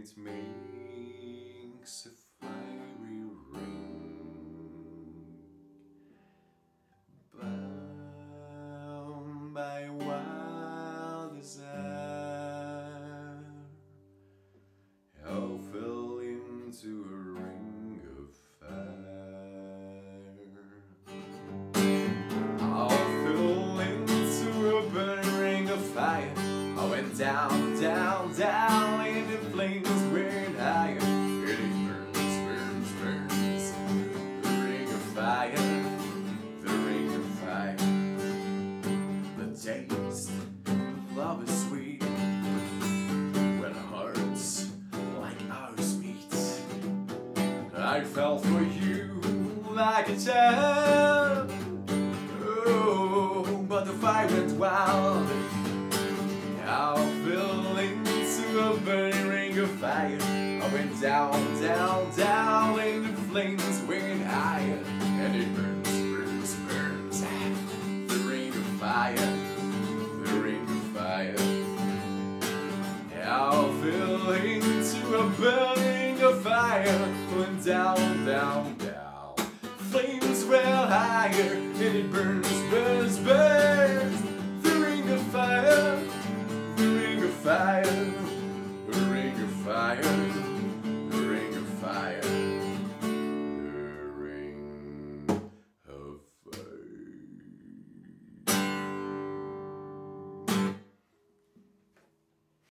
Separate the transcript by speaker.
Speaker 1: it makes a fiery ring, bound by wild desire. I fell into a ring of fire. I fell into a burning ring of fire. I went down, down, down, and the flames went higher. And it burns, burns, burns. The ring of fire, the ring of fire. The taste of love is sweet when hearts like ours meet. I fell for you like a child. Oh, but the fire went wild. I fell into a burning ring of fire. I went down, down, down, and the flames went higher. And it burns, burns, burns. The ring of fire, the ring of fire. I fell into a burning of fire. Went down, down, down. Flames were higher, and it burns, burns, burns.